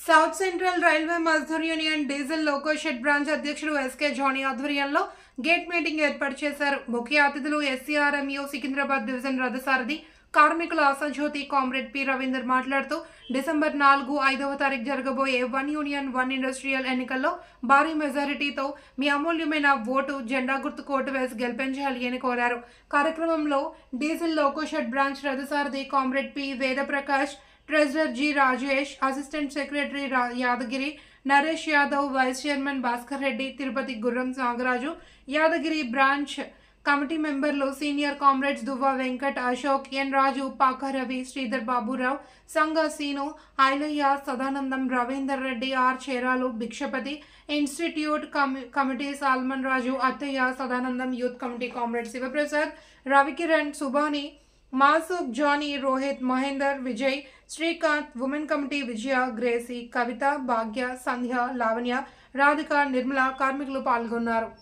South central railway Mazdoor union diesel loco shed branch అధ్యక్షుడు SK Jani ఆధ్వర్యంలో gate meeting ఏర్పాటు చేశారు. ముఖ్య అతిథులు ఎస్సీఆర్ఎంయూ సికింద్రాబాద్ డివిజన్ రథసారథి కార్మికుల ఆశాజ్యోతి కామ్రేడ్ పి రవీందర్ మాట్లాడుతూ డిసెంబర్ 4, 5వ తారీఖు జరగబోయే వన్ యూనియన్ వన్ ఇండస్ట్రియల్ ఎన్నికల్లో భారీ మెజారిటీతో మీ అమూల్యమైన ఓటు జెండా గుర్తుకు ఓటు వేసి గెలిపించాలి అని కోరారు. కార్యక్రమంలో డీజిల్ లోకో షెడ్ బ్రాంచ్ రథసారథి comrade P Vedaprakash, treasurer G Rajesh, assistant secretary Yadagiri Naresh Yadav, vice chairman Bhaskar Reddy, Tirupati Gurram Nagaraju, Yadagiri branch committee మెంబర్లు senior comrades Duvva Venkat, Ashok, N Raju, Paka Ravi, Sridhar Baburao, Sanga Seenu, Ailaiah, Sadanandam, Ravinder Reddy, R Cheralu, Bhikshapathi, institute committee Salman Raju, Attaiah, Sadanandam, youth committee comrade Shivaprasad, Ravikiran, Subani, Masook, Jani, Rohit, Mahender, Vijay, Srikanth, women committee Vijaya, Gracy, Kavitha, Bhagya, Sandhya, Lavanya, Radhika, Nirmala కార్మికులు పాల్గొన్నారు.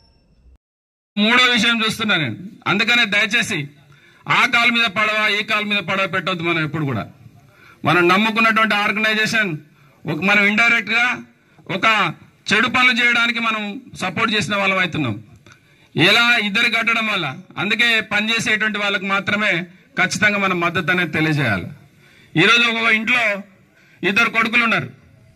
మూడో విషయం చూస్తున్నా నేను, అందుకనే దయచేసి ఆ కాల్ మీద పడవ ఈ కాల్ మీద పడవ పెట్టొద్దు. మనం ఎప్పుడు కూడా మనం నమ్ముకున్నటువంటి ఆర్గనైజేషన్ మనం ఇండైరెక్ట్ గా ఒక చెడు పనులు చేయడానికి మనం సపోర్ట్ చేసిన వాళ్ళం అవుతున్నాం. ఇలా ఇద్దరు కట్టడం వల్ల అందుకే పనిచేసేటువంటి వాళ్ళకి మాత్రమే ఖచ్చితంగా మనం మద్దతు అనేది తెలియజేయాలి. ఈరోజు ఒక ఇంట్లో ఇద్దరు కొడుకులు ఉన్నారు.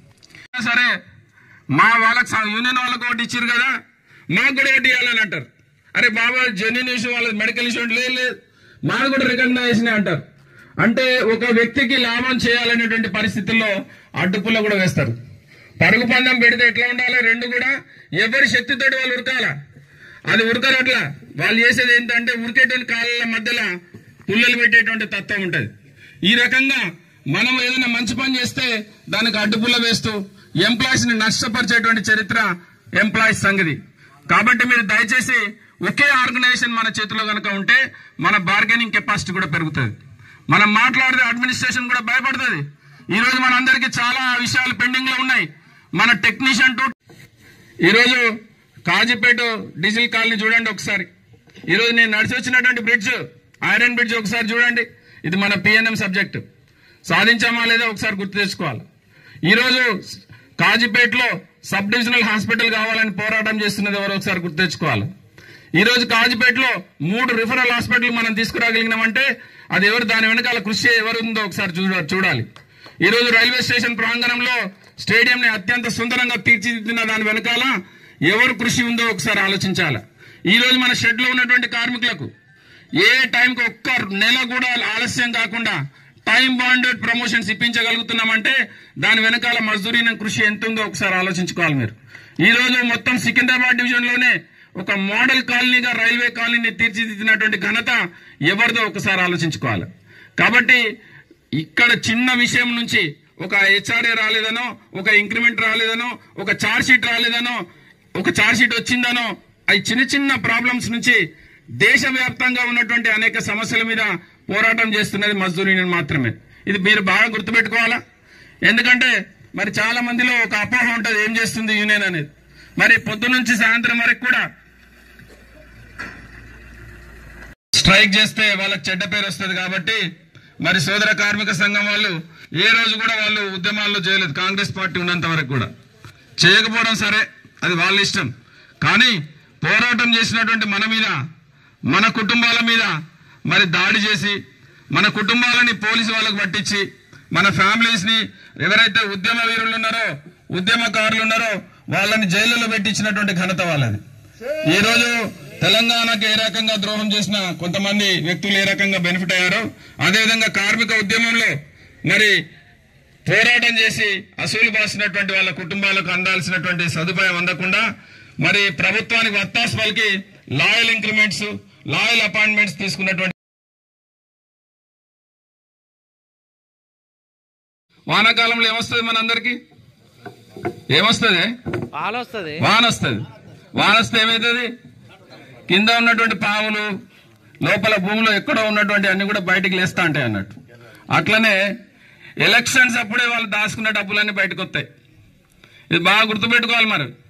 సరే మా వాళ్ళకి యూనియన్ వాళ్ళకి ఒకటి ఇచ్చారు కదా, మాకు కూడా ఒకటి ఇవ్వాలని అంటారు. అరే బాబా జెన్యున్ ఇష్యూ వాళ్ళది మెడికల్ ఇష్యూ లేదు, మాకు కూడా రికగ్నైజేషన్ అంటారు. అంటే ఒక వ్యక్తికి లాభం చేయాలనేటువంటి పరిస్థితుల్లో అడ్డుపుల్ల కూడా వేస్తారు. పరుగు పందెం పెడితే ఎట్లా ఉండాలి, రెండు కూడా ఎవరి శక్తితోటి వాళ్ళు ఉరకాల, అది ఉరకరు. అట్లా వాళ్ళు చేసేది ఏంటంటే ఉరికేటువంటి కాళ్ళ మధ్యలో పుల్లలు పెట్టేటువంటి తత్వం ఉంటుంది. ఈ రకంగా మనం ఏదైనా మంచి పని చేస్తే దానికి అడ్డుపుల్ల వేస్తూ ఎంప్లాయీస్ ని నష్టపరిచేటువంటి చరిత్ర ఎంప్లాయీస్ సంగతి. కాబట్టి మీరు దయచేసి ఒకే ఆర్గనైజేషన్ మన చేతిలో కనుక ఉంటే మన బార్గెనింగ్ కెపాసిటీ కూడా పెరుగుతుంది. మనం మాట్లాడితే అడ్మినిస్ట్రేషన్ కూడా భయపడుతుంది. ఈ రోజు మనందరికీ చాలా విషయాలు పెండింగ్ లో ఉన్నాయి. మన టెక్నీషియన్ ఈరోజు కాజీపేట డీజిల్ కాలనీ చూడండి ఒకసారి. ఈరోజు నేను నడిచి వచ్చినటువంటి బ్రిడ్జ్, ఐరన్ బ్రిడ్జ్ ఒకసారి చూడండి. ఇది మన పిఎన్ఎం సబ్జెక్టు. సాధించామా లేదా ఒకసారి గుర్తు తెచ్చుకోవాలి. ఈరోజు కాజీపేటలో సబ్ డివిజనల్ హాస్పిటల్ కావాలని పోరాటం చేస్తున్నది ఎవరో ఒకసారి గుర్తు తెచ్చుకోవాలి. ఈ రోజు కాజీపేటలో 3 రిఫరల్ హాస్పిటల్ మనం తీసుకురాగలిగినామంటే అది ఎవరు, దాని వెనకాల కృషి ఎవరు ఉందో ఒకసారి చూడాలి. ఈ రోజు రైల్వే స్టేషన్ ప్రాంగణంలో స్టేడియం ని అత్యంత సుందరంగా తీర్చిదిద్దిన దాని వెనకాల ఎవరు కృషి ఉందో ఒకసారి ఆలోచించాలి. ఈ రోజు మన షెడ్ లో ఉన్నటువంటి కార్మికులకు ఏ టైంకి ఒక్క నెల కూడా ఆలస్యం కాకుండా టైం బాండెడ్ ప్రమోషన్స్ ఇప్పించగలుగుతున్నామంటే దాని వెనకాల మజ్దూర్ యూనియన్ కృషి ఎంత ఉందో ఒకసారి ఆలోచించుకోవాలి మీరు. ఈ రోజు మొత్తం సికింద్రాబాద్ డివిజన్ లోనే ఒక మోడల్ కాలనీగా రైల్వే కాలనీని తీర్చిదిద్దినటువంటి ఘనత ఎవరిదో ఒకసారి ఆలోచించుకోవాలి. కాబట్టి ఇక్కడ చిన్న విషయం నుంచి ఒక హెచ్ఆర్ఏ రాలేదనో, ఒక ఇంక్రిమెంట్ రాలేదనో, ఒక చార్జ్ షీట్ రాలేదనో, ఒక చార్జ్ షీట్ వచ్చిందనో, అవి చిన్న చిన్న ప్రాబ్లమ్స్ నుంచి దేశవ్యాప్తంగా ఉన్నటువంటి అనేక సమస్యల మీద పోరాటం చేస్తున్నది మజ్దూర్ యూనియన్ మాత్రమే. ఇది మీరు బాగా గుర్తుపెట్టుకోవాలా. ఎందుకంటే మరి చాలా మందిలో ఒక అపోహ ఉంటుంది ఏం చేస్తుంది యూనియన్ అనేది. మరి పొద్దు నుంచి సాయంత్రం వరకు కూడా స్ట్రైక్ చేస్తే వాళ్ళకి చెడ్డ పేరు వస్తుంది. కాబట్టి మరి సోదర కార్మిక సంఘం వాళ్ళు ఏ రోజు కూడా వాళ్ళు ఉద్యమాల్లో చేయలేదు. కాంగ్రెస్ పార్టీ ఉన్నంత వరకు కూడా చేయకపోవడం సరే, అది వాళ్ళ ఇష్టం. కానీ పోరాటం చేసినటువంటి మన మీద, మన కుటుంబాల మీద మరి దాడి చేసి మన కుటుంబాలని పోలీసు వాళ్ళకు పట్టించి మన ఫ్యామిలీస్ ని ఎవరైతే ఉద్యమ వీరులు ఉన్నారో, ఉద్యమకారులు ఉన్నారో వాళ్ళని జైళ్లలో పెట్టించినటువంటి ఘనత వాళ్ళది. ఈ రోజు తెలంగాణకు ఏ రకంగా ద్రోహం చేసిన కొంతమంది వ్యక్తులు ఏ రకంగా బెనిఫిట్ అయ్యారో అదేవిధంగా కార్మిక ఉద్యమంలో మరి పోరాటం చేసి అసూలు బాసినటువంటి వాళ్ళ కుటుంబాలకు అందాల్సినటువంటి సదుపాయం అందకుండా మరి ప్రభుత్వానికి వత్తాసు పలికి లాయల్ ఇంక్రిమెంట్స్, లాయల్ అపాయింట్మెంట్స్ తీసుకున్నటువంటి వానాకాలంలో ఏమొస్తుంది మనందరికి? ఏమొస్తుంది? వాన వస్తుంది. వాన వస్తే ఏమవుతుంది? కింద ఉన్నటువంటి పాములు, లోపల భూమిలో ఎక్కడో ఉన్నటువంటి అన్ని కూడా బయటకు లేస్తా ఉంటాయి అన్నట్టు. అట్లనే ఎలక్షన్స్ అప్పుడే వాళ్ళు దాచుకున్న డబ్బులన్నీ బయటకు వస్తాయి. ఇది బాగా గుర్తుపెట్టుకోవాలి. మరి